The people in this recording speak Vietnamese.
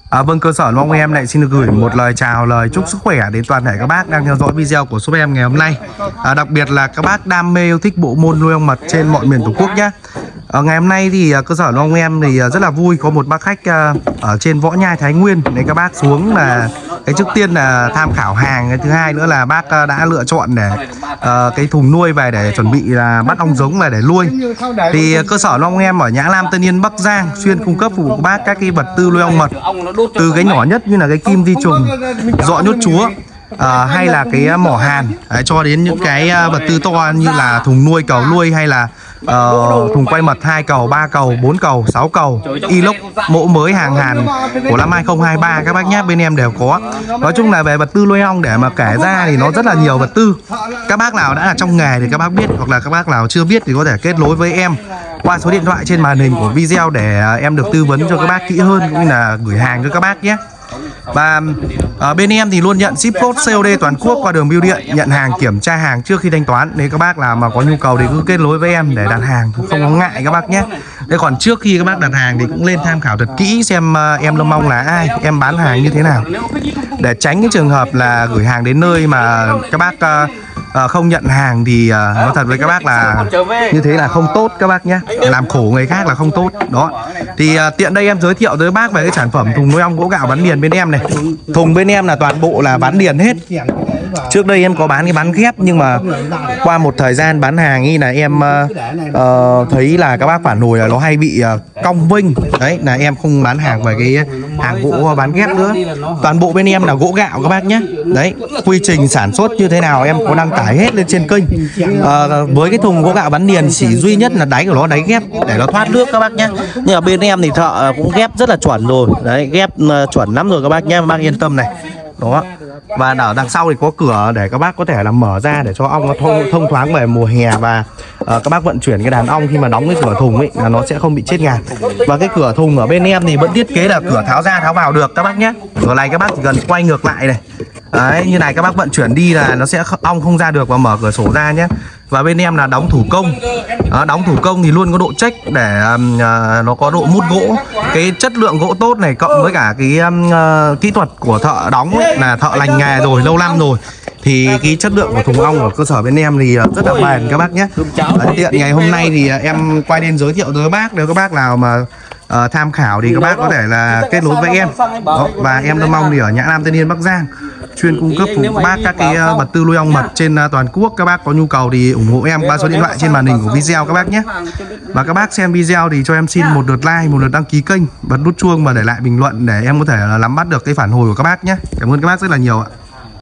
Vâng, cơ sở Long Em lại xin được gửi một lời chào, lời chúc sức khỏe đến toàn thể các bác đang theo dõi video của shop em ngày hôm nay. Đặc biệt là các bác đam mê yêu thích bộ môn nuôi ong mật trên mọi miền Tổ quốc nhé. Ngày hôm nay thì cơ sở Long Em thì rất là vui, có một bác khách ở trên Võ Nhai Thái Nguyên. Nên các bác xuống là cái trước tiên là tham khảo hàng, cái thứ hai nữa là bác đã lựa chọn để cái thùng nuôi về để chuẩn bị là bắt ong giống về để nuôi. Thì cơ sở Long Em ở Nhã Nam, Tân Yên, Bắc Giang chuyên cung cấp phục vụ các bác các cái vật tư nuôi ong mật, từ cái nhỏ nhất như là cái kim vi trùng, dọ nhốt chúa, hay là cái mỏ hàn, cho đến những cái vật tư to như là thùng nuôi, cầu nuôi, hay là thùng quay mật 2 cầu, 3 cầu, 4 cầu, 6 cầu, inox mẫu mới hàng Hàn của năm 2023 các bác nhé, bên em đều có. Nói chung là về vật tư nuôi ong để mà kể ra thì nó rất là nhiều vật tư. Các bác nào đã là trong nghề thì các bác biết, hoặc là các bác nào chưa biết thì có thể kết nối với em qua số điện thoại trên màn hình của video để em được tư vấn cho các bác kỹ hơn, cũng như là gửi hàng cho các bác nhé. Và bên em thì luôn nhận ship code COD toàn quốc qua đường bưu điện, nhận hàng, kiểm tra hàng trước khi thanh toán. Nếu các bác nào mà có nhu cầu thì cứ kết nối với em để đặt hàng, không có ngại các bác nhé. Thế còn trước khi các bác đặt hàng thì cũng lên tham khảo thật kỹ xem em Lâm Ong là ai, em bán hàng như thế nào, để tránh cái trường hợp là gửi hàng đến nơi mà các bác không nhận hàng thì nói thật với các bác là như thế là không tốt các bác nhé, làm khổ người khác là không tốt đó. Thì tiện đây em giới thiệu tới bác về cái sản phẩm thùng nuôi ong gỗ gạo bán liền bên em này. Thùng bên em là toàn bộ là bán liền hết. Trước đây em có bán cái bán ghép, nhưng mà qua một thời gian bán hàng ý là em thấy là các bác phản hồi là nó hay bị cong vênh. Đấy là em không bán hàng về cái hàng gỗ bán ghép nữa. Toàn bộ bên em là gỗ gạo các bác nhé. Đấy, quy trình sản xuất như thế nào em có đăng tải hết lên trên kênh. Với cái thùng gỗ gạo bán liền chỉ duy nhất là đáy của nó đáy ghép để nó thoát nước các bác nhé. Nhưng mà bên em thì thợ cũng ghép rất là chuẩn rồi. Đấy, ghép chuẩn lắm rồi các bác nhé, các bác yên tâm này. Đó. Và ở đằng sau thì có cửa để các bác có thể là mở ra để cho ong nó thông thoáng về mùa hè, và các bác vận chuyển cái đàn ong khi mà đóng cái cửa thùng ấy là nó sẽ không bị chết ngạt. Và cái cửa thùng ở bên em thì vẫn thiết kế là cửa tháo ra tháo vào được các bác nhé. Cửa này các bác chỉ cần quay ngược lại này. Đấy, như này các bác vận chuyển đi là nó sẽ ong không ra được, và mở cửa sổ ra nhé. Và bên em là đóng thủ công. Đóng thủ công thì luôn có độ check để nó có độ mút gỗ, cái chất lượng gỗ tốt này, cộng với cả cái kỹ thuật của thợ đóng ấy, là thợ lành nghề rồi, lâu năm rồi, thì cái chất lượng của thùng ong ở cơ sở bên em thì rất là bền các bác nhé. Tiện ngày hôm nay thì em quay đến giới thiệu tới các bác. Nếu các bác nào mà tham khảo thì các bác có thể là kết nối với em. Đó. Và em Lâm Ong thì ở Nhã Nam, Tân Yên, Bắc Giang chuyên cung cấp phục vụ bác các cái vật tư nuôi ong mật trên toàn quốc. Các bác có nhu cầu thì ủng hộ em qua số điện thoại trên màn hình của video các bác nhé. Và các bác xem video thì cho em xin một lượt like, một lượt đăng ký kênh, bật nút chuông và để lại bình luận để em có thể là nắm bắt được cái phản hồi của các bác nhé. Cảm ơn các bác rất là nhiều ạ.